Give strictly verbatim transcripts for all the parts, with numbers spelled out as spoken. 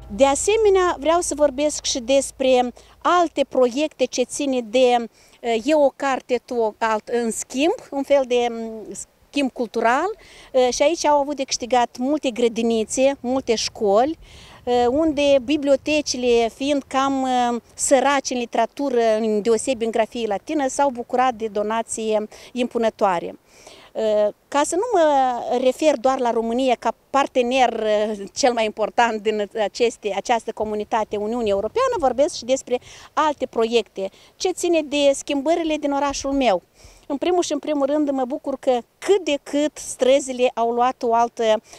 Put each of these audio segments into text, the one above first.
De asemenea, vreau să vorbesc și despre alte proiecte ce ține de E o carte, tu alt, în schimb, un fel de schimb cultural, și aici au avut de câștigat multe grădinițe, multe școli, unde bibliotecile, fiind cam săraci în literatură, deosebi în grafie latină, s-au bucurat de donații impunătoare. Ca să nu mă refer doar la România ca partener cel mai important din aceste, această comunitate Uniunii Europeană, vorbesc și despre alte proiecte ce ține de schimbările din orașul meu. În primul și în primul rând mă bucur că cât de cât străzile au luat o altă,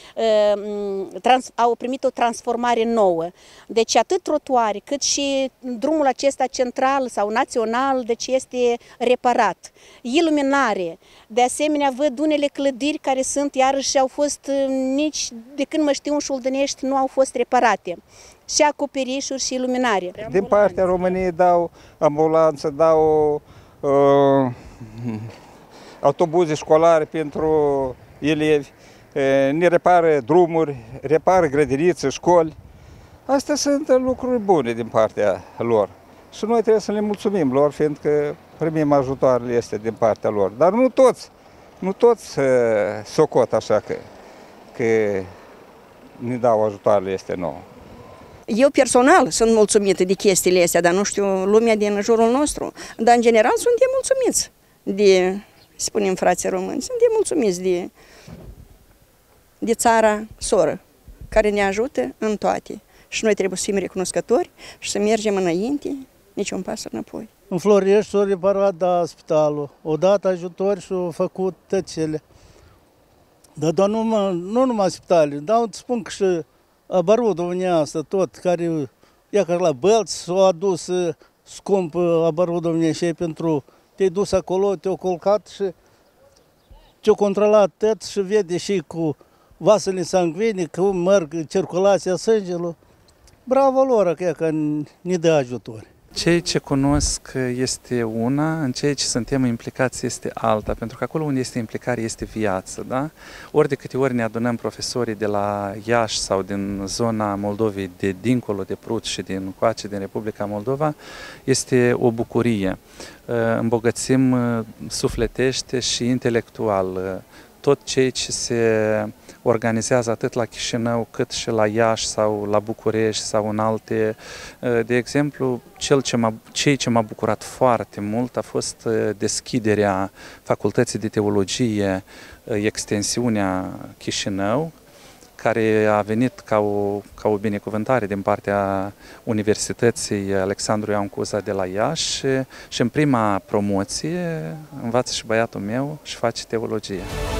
trans, au primit o transformare nouă. Deci atât trotuare cât și drumul acesta central sau național, deci este reparat. Iluminare. De asemenea văd unele clădiri care sunt iarăși au fost nici de când mă știu în Șoldănești nu au fost reparate. Și acoperișuri și iluminare. Din partea României dau ambulanță, dau uh, autobuze școlare pentru elevi, ne repară drumuri, repară grădinițe, școli. Astea sunt lucruri bune din partea lor. Și noi trebuie să le mulțumim lor, fiindcă primim ajutoarele este din partea lor. Dar nu toți, nu toți socot așa că, că ne dau ajutoarele este nouă. Eu personal sunt mulțumită de chestiile astea, dar nu știu lumea din jurul nostru. Dar în general suntem mulțumiți de, spunem frații români, suntem mulțumiți de, de țara soră, care ne ajută în toate. Și noi trebuie să fim recunoscători și să mergem înainte, niciun pas înapoi. În Florești s-a reparat da, spitalul, o dat ajutori și au făcut tăcele. Dar, dar nu, nu numai spitale, dar îți spun că și оборудование asta tot, care ia ca la bălți, s-a adus scump оборудование și pentru te-ai dus acolo, te-au colcat și te-au controlat tot și vede și cu vasele sanguine, cum merg circulația sângelui. Bravo lor că ne dă ajutor. Ceea ce cunosc este una, în ceea ce suntem implicați este alta, pentru că acolo unde este implicare este viață, da? Ori de câte ori ne adunăm profesorii de la Iași sau din zona Moldovei, de dincolo de Prut și din coace din Republica Moldova, este o bucurie. Îmbogățim sufletește și intelectual tot ceea ce se organizează atât la Chișinău cât și la Iași sau la București sau în alte. De exemplu, cel ce m-a, cei ce m-a bucurat foarte mult a fost deschiderea Facultății de Teologie, extensiunea Chișinău, care a venit ca o, ca o binecuvântare din partea Universității Alexandru Ioan Cuza de la Iași și în prima promoție învață și băiatul meu și face teologie.